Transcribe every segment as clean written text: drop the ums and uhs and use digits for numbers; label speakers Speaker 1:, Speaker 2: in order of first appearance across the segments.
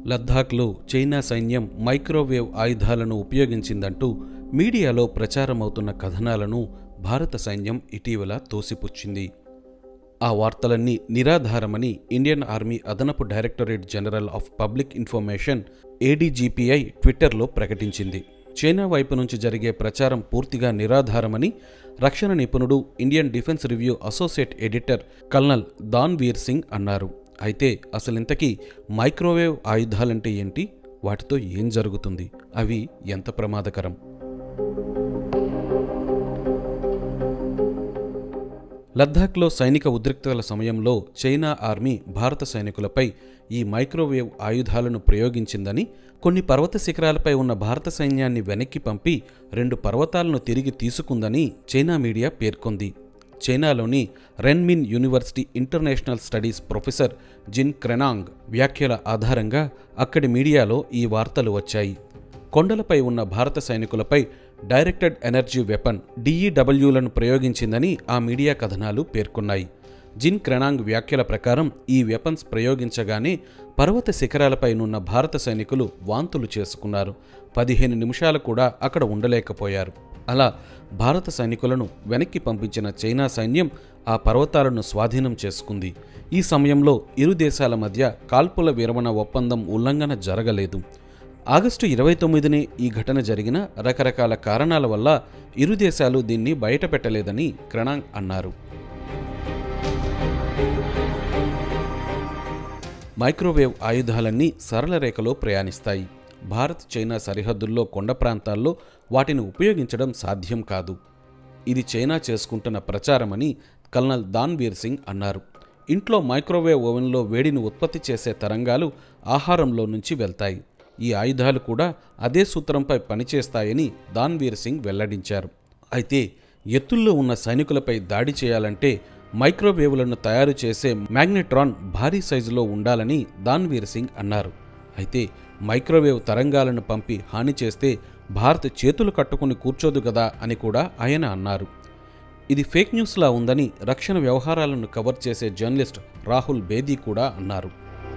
Speaker 1: లద్దాఖ్లో China సైన్యం microwave ఆయుధాలను ఉపయోగించిందంటూ మీడియాలో ప్రచారమవుతున్న కథనాలను భారత సైన్యం ఇటీవల తోసిపుచ్చింది. ఆ వార్తలన్నీ నిరాధారమని ఇండియన్ ఆర్మీ అదనపు directorate general of public information ADGPI ట్విట్టర్లో ప్రకటించింది. చైనా వైపు నుంచి జరిగే ప్రచారం పూర్తిగా నిరాధారమని రక్షణ నిపుణుడు, Indian defence review associate editor colonel Danvir Singh అన్నారు. అయితే అసలింతకీ మైక్రోవేవ్ ఆయుధాలంటే ఏంటి? వాటితో ఏం జరుగుతుంది? అవి ఎంత ప్రమాదకరం? లద్దాఖ్లో సైనిక ఉద్రిక్తతల సమయంలో చైనా ఆర్మీ భారత సైనికులపై ఈ మైక్రోవేవ్ ఆయుధాలను ప్రయోగించిందని, కొన్ని పర్వత శిఖరాలపై ఉన్న భారత సైన్యాన్ని వెనక్కి పంపి 2 పర్వతాలను తిరిగి తీసుకుందని చైనా మీడియా పేర్కొంది. చైనాలోని Renmin university international studies professor Jin Canrong వ్యాఖ్యల ఆధారంగా అక్కడి మీడియాలో ఈ వార్తలు వచ్చాయి. కొండలపై ఉన్న భారత సైనికులపై డైరెక్టెడ్ ఎనర్జీ వెపన్ DEWలను ప్రయోగించిందని ఆ మీడియా కథనాలు పేర్కొన్నాయి. జిన్ క్రెనాంగ్ వ్యాఖ్యల ప్రకారం ఈ వెపన్స్ ప్రయోగించగానే పర్వత శిఖరాలపైనున్న భారత సైనికులు వాంతులు చేసుకున్నారు. 15 నిమిషాలు కూడా అక్కడ ఉండలేకపోయారు. అలా భారత సైనికులను వెనక్కి పంపించిన చైనా సైన్యం ఆ పర్వతాలను స్వాధీనం చేసుకుంది. ఈ సమయంలో ఇరు దేశాల మధ్య కాల్పుల విరమణ ఒప్పందం ఉల్లంఘన జరగలేదు. ఆగస్టు 29నే ఈ ఘటన జరిగిన రకరకాల కారణాల వల్ల ఇరు దేశాలు దీన్ని బయటపెట్టలేదని క్రెనాంగ్ అన్నారు. మైక్రోవేవ్ ఆయుధాలన్నీ సరళ రేఖలో ప్రయాణిస్తాయి. భారత్ చైనా సరిహద్దుల్లో కొండ ప్రాంతాల్లో వాటిని ఉపయోగించడం సాధ్యం కాదు. ఇది చైనా చేసుకుంటున్న ప్రచారమని కల్నల్ దాన్వీర్ సింగ్ అన్నారు. ఇంట్లో మైక్రోవేవ్ ఓవెన్లో వేడిని ఉత్పత్తి చేసే తరంగాలు ఆహారంలో నుంచి వెళ్తాయి. ఈ ఆయుధాలు కూడా అదే సూత్రంపై పనిచేస్తాయని దాన్వీర్ సింగ్ వెల్లడించారు. అయితే ఎత్తుల్లో ఉన్న సైనికులపై దాడి చేయాలంటే మైక్రోవేవ్లను తయారు చేసే మ్యాగ్నెట్రాన్ భారీ సైజులో ఉండాలని దాన్వీర్ సింగ్ అన్నారు. అయితే మైక్రోవేవ్ తరంగాలను పంపి హాని చేస్తే భారత్ చేతులు కట్టుకుని కూర్చోదు గదా అని కూడా ఆయన అన్నారు. ఇది ఫేక్ న్యూస్లా ఉందని రక్షణ వ్యవహారాలను కవర్ చేసే జర్నలిస్ట్ రాహుల్ బేదీ కూడా అన్నారు.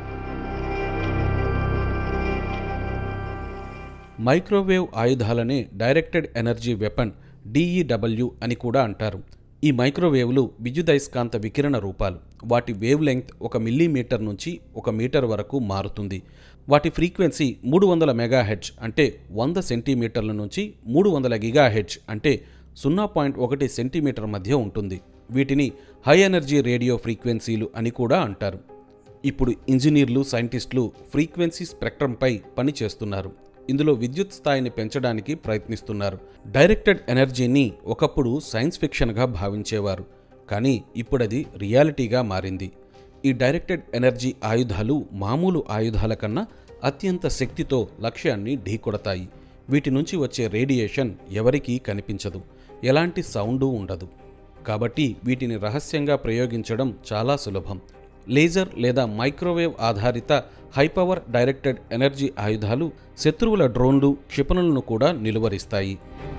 Speaker 1: మైక్రోవేవ్ ఆయుధాలనే డైరెక్టెడ్ ఎనర్జీ వెపన్ DEW అని కూడా అంటారు. ఈ మైక్రోవేవ్లు విద్యుదయస్కాంత వికిరణ రూపాలు. వాటి వేవ్ లెంగ్త్ 1 మిల్లీమీటర్ నుంచి 1 మీటర్ వరకు మారుతుంది. వాటి ఫ్రీక్వెన్సీ 300 మెగాహెర్ట్జ్ అంటే 100 సెంటీమీటర్ల నుంచి 300 గిగాహెర్ట్జ్ అంటే 0.1 సెంటీమీటర్ మధ్య ఉంటుంది. వీటిని హై ఎనర్జీ రేడియో ఫ్రీక్వెన్సీలు అని కూడా అంటారు. ఇప్పుడు ఇంజనీర్లు, సైంటిస్టులు ఫ్రీక్వెన్సీ స్పెక్ట్రంపై పని చేస్తున్నారు. ఇందులో విద్యుత్ స్థాయిని పెంచడానికి ప్రయత్నిస్తున్నారు. డైరెక్టెడ్ ఎనర్జీని ఒకప్పుడు సైన్స్ ఫిక్షన్గా భావించేవారు, కానీ ఇప్పుడది రియాలిటీగా మారింది. ఈ డైరెక్టెడ్ ఎనర్జీ ఆయుధాలు మామూలు ఆయుధాల కన్నా అత్యంత శక్తితో లక్ష్యాన్ని ఢీకొడతాయి. వీటి నుంచి వచ్చే రేడియేషన్ ఎవరికీ కనిపించదు, ఎలాంటి సౌండు ఉండదు. కాబట్టి వీటిని రహస్యంగా ప్రయోగించడం చాలా సులభం. లేజర్ లేదా మైక్రోవేవ్ ఆధారిత హైపవర్ డైరెక్టెడ్ ఎనర్జీ ఆయుధాలు శత్రువుల డ్రోన్లు, క్షిపణులను కూడా నిలువరిస్తాయి.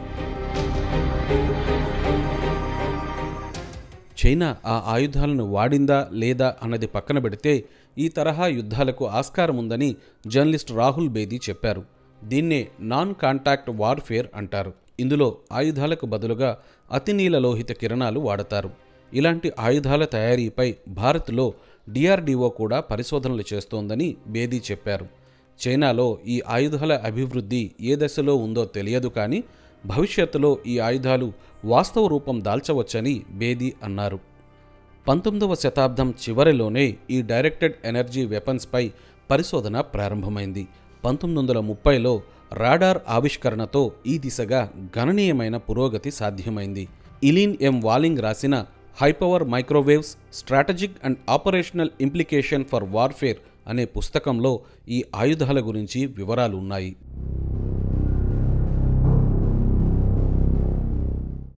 Speaker 1: చైనా ఆ ఆయుధాలను వాడిందా లేదా అన్నది పక్కన పెడితే ఈ తరహా యుద్ధాలకు ఆస్కారం ఉందని జర్నలిస్ట్ రాహుల్ బేదీ చెప్పారు. దీన్నే నాన్ కాంటాక్ట్ వార్ఫేర్ అంటారు. ఇందులో ఆయుధాలకు బదులుగా అతినీలలోహిత కిరణాలు వాడతారు. ఇలాంటి ఆయుధాల తయారీపై భారత్లో DRDO కూడా పరిశోధనలు చేస్తోందని బేదీ చెప్పారు. చైనాలో ఈ ఆయుధాల అభివృద్ధి ఏ దశలో ఉందో తెలియదు, కానీ భవిష్యత్తులో ఈ ఆయుధాలు వాస్తవ రూపం దాల్చవచ్చని బేదీ అన్నారు. 19వ శతాబ్దం చివరిలోనే ఈ డైరెక్టెడ్ ఎనర్జీ వెపన్స్పై పరిశోధన ప్రారంభమైంది. 1930లో రాడార్ ఆవిష్కరణతో ఈ దిశగా గణనీయమైన పురోగతి సాధ్యమైంది. ఇలీన్ M. వాలింగ్ రాసిన high power microwaves strategic and operational implication for warfare అనే పుస్తకంలో ఈ ఆయుధాల గురించి వివరాలు ఉన్నాయి.